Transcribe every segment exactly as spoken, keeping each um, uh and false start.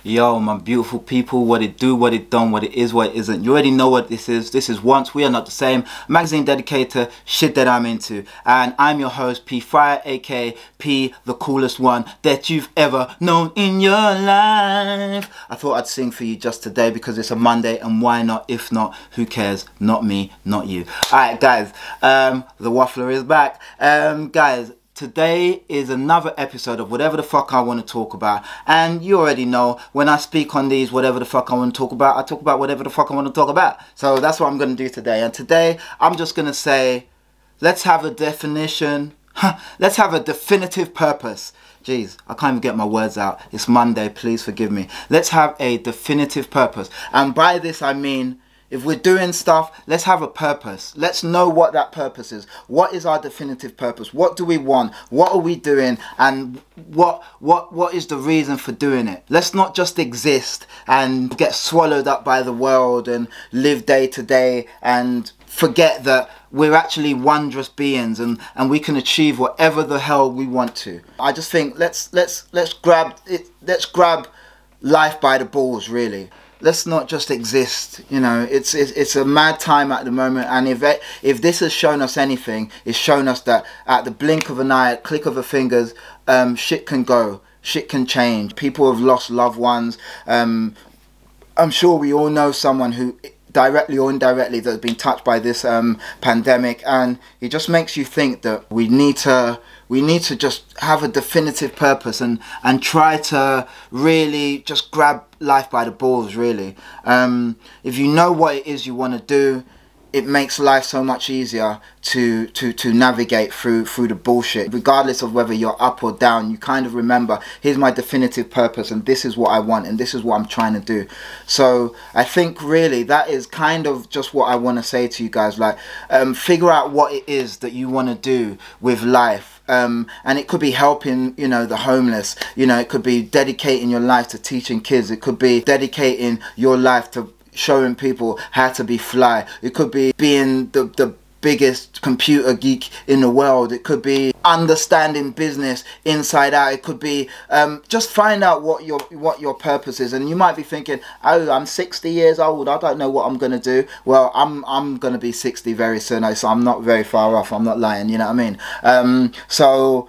Yo, my beautiful people, what it do, what it done, what it is, what it isn't. You already know what this is. This is Once We Are Not the Same, magazine dedicated to shit that I'm into. And I'm your host, P Fire, aka P, the coolest one that you've ever known in your life. I thought I'd sing for you just today because it's a Monday, and why not? If not, who cares? Not me, not you. Alright, guys, um, the waffler is back. Um, guys, today is another episode of whatever the fuck I want to talk about. And you already know, when I speak on these whatever the fuck I want to talk about, I talk about whatever the fuck I want to talk about. So that's what I'm going to do today. And today, I'm just going to say, let's have a definition. Let's have a definitive purpose. Jeez, I can't even get my words out. It's Monday, please forgive me. Let's have a definitive purpose. And by this I mean, if we're doing stuff, let's have a purpose. Let's know what that purpose is. What is our definitive purpose? What do we want? What are we doing? And what what what is the reason for doing it? Let's not just exist and get swallowed up by the world and live day to day and forget that we're actually wondrous beings and and we can achieve whatever the hell we want to. I just think let's let's let's grab it let's grab life by the balls, really. Let's not just exist, you know. It's, it's it's a mad time at the moment, and if it, if this has shown us anything, it's shown us that at the blink of an eye, at click of a fingers, um, shit can go, shit can change. People have lost loved ones. Um, I'm sure we all know someone who, directly or indirectly, that's been touched by this um, pandemic, and it just makes you think that we need to we need to just have a definitive purpose and and try to really just grab life by the balls, really. Um, if you know what it is you want to do, it makes life so much easier to to to navigate through through the bullshit. Regardless of whether you're up or down, you kind of remember, here's my definitive purpose, and this is what I want, and this is what I'm trying to do. So I think really that is kind of just what I want to say to you guys. Like, um, figure out what it is that you want to do with life. Um, and it could be helping, you know, the homeless. You know, it could be dedicating your life to teaching kids. It could be dedicating your life to showing people how to be fly. It could be being the, the biggest computer geek in the world. It could be understanding business inside out. It could be um, just find out what your what your purpose is. And you might be thinking, oh, I'm sixty years old, I don't know what I'm gonna do. Well, I'm I'm gonna be sixty very soon, so I'm not very far off. I'm not lying, you know what I mean? Um, so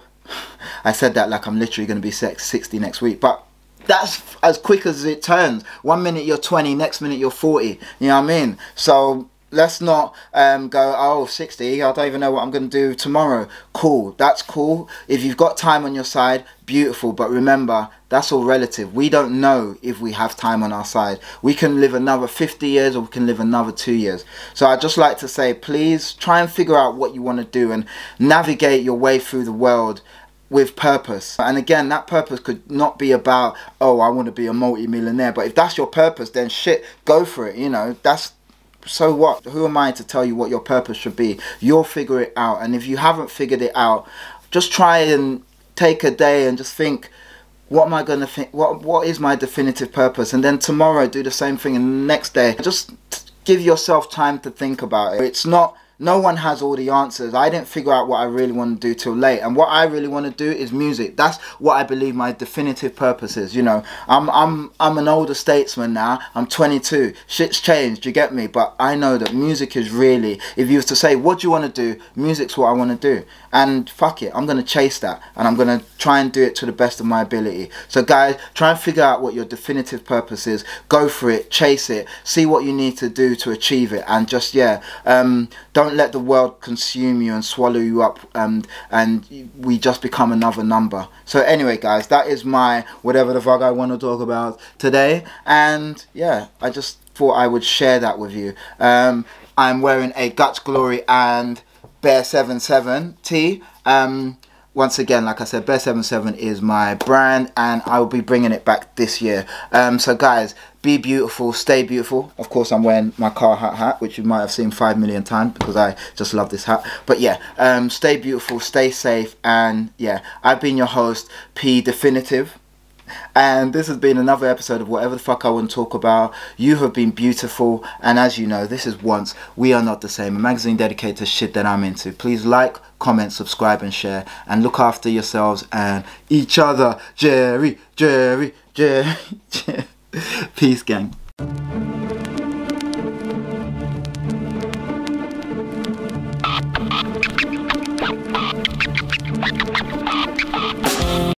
I said that like I'm literally gonna be sixty next week, but that's as quick as it turns. One minute you're twenty, next minute you're forty. You know what I mean? So let's not um, go, oh, sixty, I don't even know what I'm going to do tomorrow. Cool, that's cool. If you've got time on your side, beautiful. But remember, that's all relative. We don't know if we have time on our side. We can live another fifty years, or we can live another two years. So I'd just like to say, please try and figure out what you want to do and navigate your way through the world with purpose. And again, that purpose could not be about, oh, I want to be a multi-millionaire. But if that's your purpose, then shit, go for it. You know, that's, so what? Who am I to tell you what your purpose should be? You'll figure it out. And if you haven't figured it out, just try and take a day and just think, what am I going to think? What What is my definitive purpose? And then tomorrow do the same thing, and the next day. Just give yourself time to think about it. It's not, no one has all the answers. I didn't figure out what I really want to do till late, and what I really want to do is music. That's what I believe my definitive purpose is. You know, I'm I'm I'm an older statesman now. I'm twenty-two. Shit's changed, you get me? But I know that music is really, if you was to say, what do you want to do? Music's what I want to do. And fuck it, I'm going to chase that, and I'm going to try and do it to the best of my ability. So guys, try and figure out what your definitive purpose is. Go for it, chase it, see what you need to do to achieve it, and just, yeah, um, don't let the world consume you and swallow you up, um, and we just become another number. So anyway guys, that is my whatever the fuck I want to talk about today, and yeah, I just thought I would share that with you. Um, I'm wearing a Guts Glory and Bear seventy-seven tee. Um, once again, like I said, Bear seventy-seven is my brand, and I will be bringing it back this year. Um, so guys, be beautiful, stay beautiful. Of course, I'm wearing my car hat hat, which you might have seen five million times because I just love this hat. But yeah, um, stay beautiful, stay safe, and yeah, I've been your host, P Definitive. And this has been another episode of whatever the fuck I want to talk about. You have been beautiful, and as you know, this is Once We Are Not the Same, a magazine dedicated to shit that I'm into. Please like, comment, subscribe and share, and look after yourselves and each other. Jerry, Jerry, Jerry, Jerry. Peace, gang.